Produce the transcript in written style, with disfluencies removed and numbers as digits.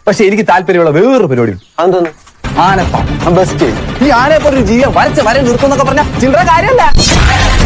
പക്ഷെ എനിക്ക് താല്പര്യമുള്ള വേറൊരു പരിപാടി. അതെന്തോന്ന്? ആനപ്പാ ബെസ്റ്റ്. ഈ ആനയെ പോലെ ഒരു ജീവിയെ വരച്ച് വര നിർത്തുന്നൊക്കെ പറഞ്ഞാൽ ചില്ലറ കാര്യമല്ല.